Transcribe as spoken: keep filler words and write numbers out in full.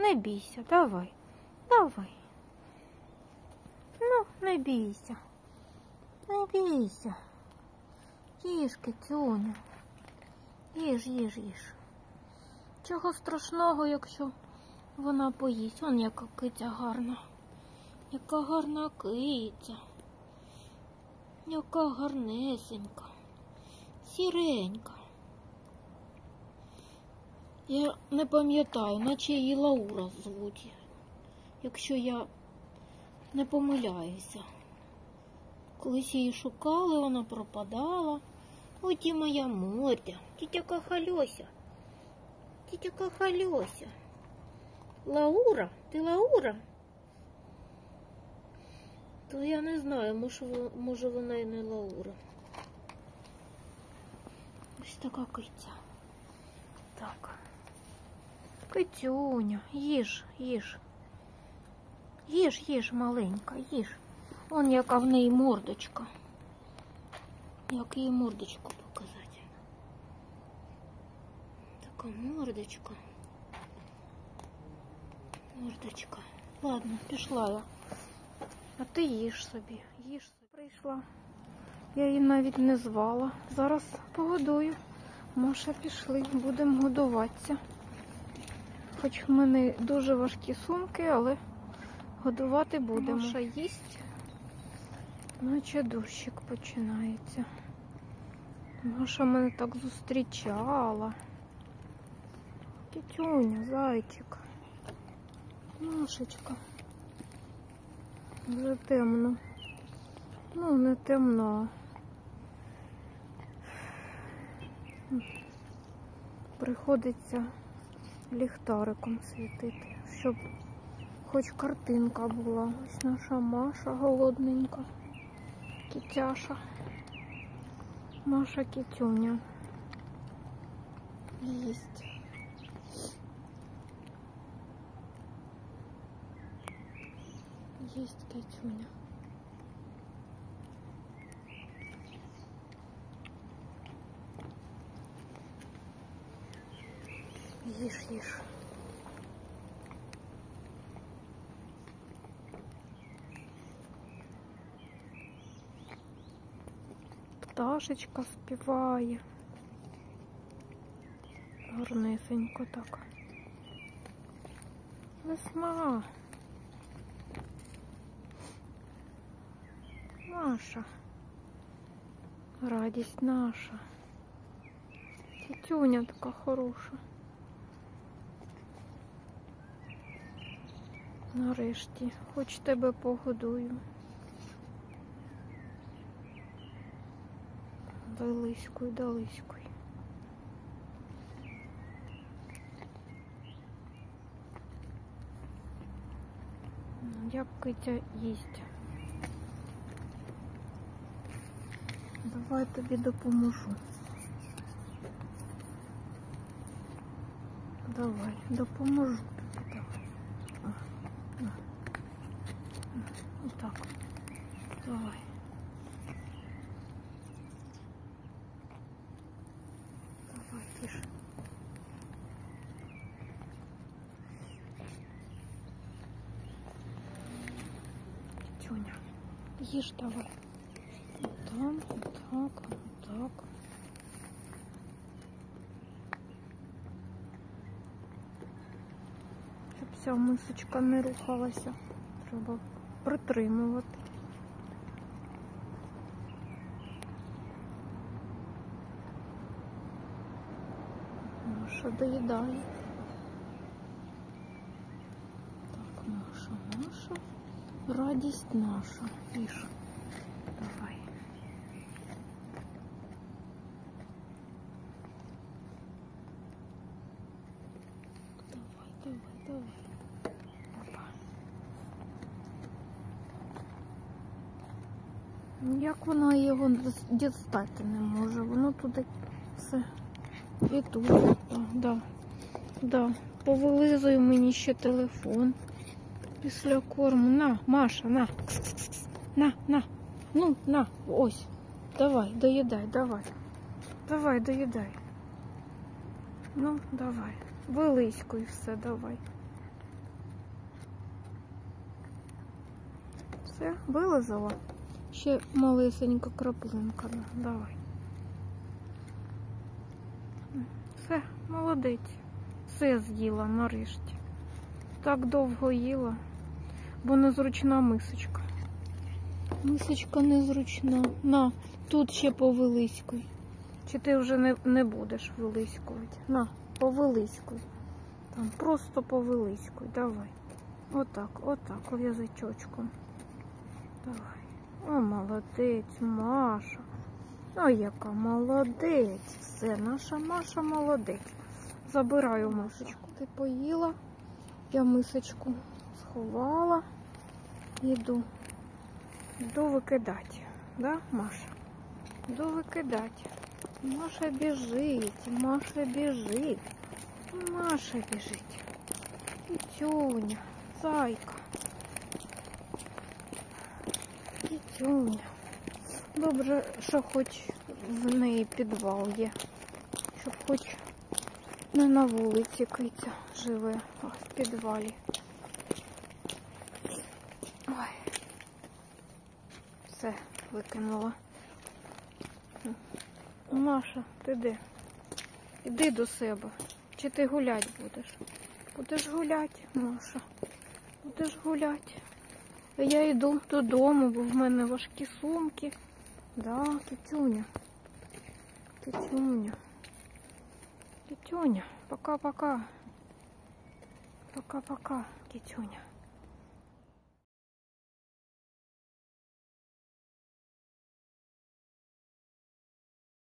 не бійся, давай, давай. Ну, не бійся, не бійся. Їж, кицюня, їж, їж, їж. Чого страшного, якщо вона поїсть. Он яка киця гарна. Яка гарна киця. Яка гарнесенька. Сіренька. Я не пам'ятаю, наче її Лаура звуть. Якщо я не помиляюся. Колись її шукали, вона пропадала. Ой, ті моя мордя. Тітя Кахальося. Тітя Кахальося. Лаура? Ти Лаура? То я не знаю, може, може вона і не Лаура. Ось така киця. Так. Кицюня, їж, їж. Їж, їж, маленька, їж. Он яка в неї мордочка. Як її мордочку показати. Така мордочка. Мордочка. Ладно, пішла я. А ти їж собі, їж собі. Прийшла. Я її навіть не звала. Зараз погодую. Маша, пішли, будемо годуватися. Хоч в мене дуже важкі сумки, але годувати будемо. Маша їсть. Наче дощик починається. Маша мене так зустрічала. Кітюня, зайчик. Машечка. Вже темно. Ну, не темно. Приходиться ліхтариком світити, щоб хоч картинка була. Ось наша Маша голодненька. Кітяша. Маша кітюня. Їсть. Їсть кітюня. Їж, їж. Пташечка співає. Гарнесенько так. Весна. Маша. Радість наша. Тітюня така хороша. Нарешті, хоч тебе погодую. Далиськуй, далиськуй. Як киця їсть. Давай тобі допоможу. Давай, допоможу тобі. Давай. Отак. Давай. Давай, тише. Тюня, їж давай. Там, так, так. Щоб вся мисочка не рухалася, треба притримувати. Маша доїдає. Так, Маша, Маша. Радість наша. Їж. Давай. Давай, давай, давай. Опа. Як вона його дістати не може? Воно туди все. І тут. Да, да. Да. Повилизує мені ще телефон. Після корму. На, Маша, на. На, на. Ну, на, ось. Давай, доїдай, давай. Давай, доїдай. Ну, давай. Вилизькуй все, давай. Все, вилизала. Ще малесенька краплинка. Давай. Все, молодець. Все з'їла нарешті. Так довго їла, бо незручна мисочка. Мисочка незручна. На, тут ще повилиськуй. Чи ти вже не, не будеш вилиськувати? На, повилиськуй. Там просто повилиськуй. Давай. Отак, отак, о язичочком. Давай. О, молодець, Маша. Ой, яка молодець. Все, наша Маша молодець. Забираю мисочку. Ти поїла, я мисочку сховала. Іду. Йду викидати. Да, Маша? Йду викидати. Маша біжить, Маша біжить. Маша біжить. Кітюня, зайка. Кітюня. Добре, що хоч в неї підвал є. Щоб хоч не на вулиці киця живе, а в підвалі. Ой. Все, викинула. Маша, ти де? Іди до себе. Чи ти гулять будеш? Будеш гуляти, Маша. Будеш гуляти. А я йду додому, бо в мене важкі сумки. Да, Кітюня. Кітюня. Кітюня. Пока-пока. Пока-пока, Кітюня.